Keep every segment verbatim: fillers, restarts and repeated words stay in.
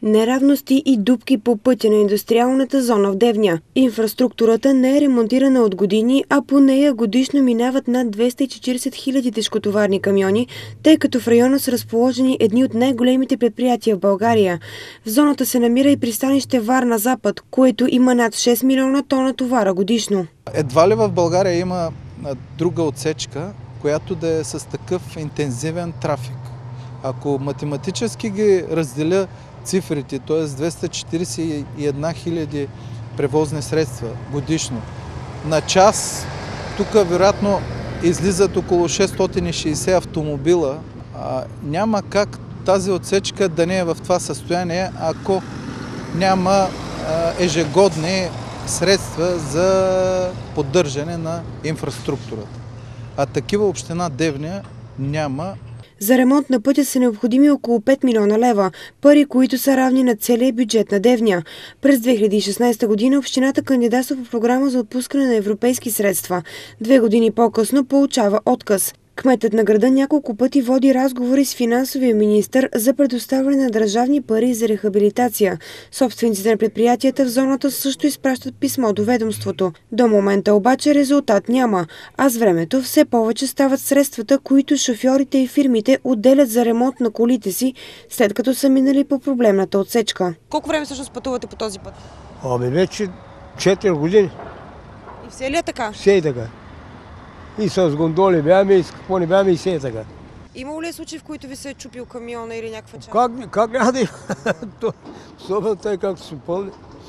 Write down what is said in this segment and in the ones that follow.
Неравности и дупки по пътя на индустриалната зона в Девня. Инфраструктурата не е ремонтирана от години, а по нея годишно минават над двеста и четиридесет хиляди тежкотоварни камиони, тъй като в района са разположени едни от най-големите предприятия в България. В зоната се намира и пристанище Варна Запад, което има над шест милиона тона товара годишно. Едва ли в България има друга отсечка, която да е с такъв интензивен трафик. Ако математически ги разделя цифрите, т.е. двеста четиридесет и една хиляди превозни средства годишно на час, тук вероятно излизат около шестстотин и шейсет автомобила. А, няма как тази отсечка да не е в това състояние, ако няма а, ежегодни средства за поддържане на инфраструктурата. А такива община Девня няма. За ремонт на пътя са необходими около пет милиона лева, пари, които са равни на целия бюджет на Девня. През две хиляди и шестнадесета година общината кандидатства по програма за отпускане на европейски средства. Две години по-късно получава отказ. Кметът на града няколко пъти води разговори с финансовия министър за предоставяне на държавни пари за рехабилитация. Собствениците на предприятията в зоната също изпращат писмо до ведомството. До момента обаче резултат няма, а с времето все повече стават средствата, които шофьорите и фирмите отделят за ремонт на колите си, след като са минали по проблемната отсечка. Колко време всъщност пътувате по този път? Ами вече четири години. И все ли е така? Все е така. И с гондоли бяме, и с какво не бяме, и все е така. Имало ли е случаи, в които ви се е чупил камиона или някаква част? Как, как няма да има? Особено тъй както се пълни.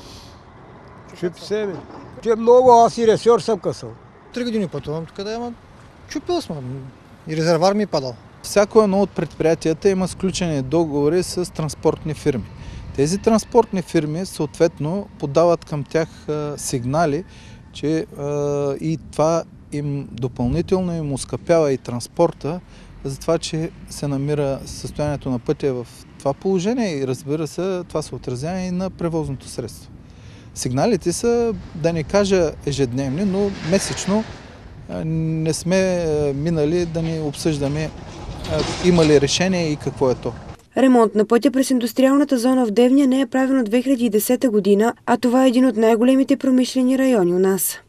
Чупи се ми. Че много, аз и ресор съм късал. Три години пътувам тук, да има чупил сме. И резервар ми е падал. Всяко едно от предприятията има сключени договори с транспортни фирми. Тези транспортни фирми съответно подават към тях а, сигнали, че а, и това им допълнително им оскъпява и транспорта, за това, че се намира състоянието на пътя в това положение и разбира се, това се отразява и на превозното средство. Сигналите са, да не кажа ежедневни, но месечно не сме минали да ни обсъждаме има ли решение и какво е то. Ремонт на пътя през индустриалната зона в Девня не е правен от две хиляди и десета година, а това е един от най-големите промишлени райони у нас.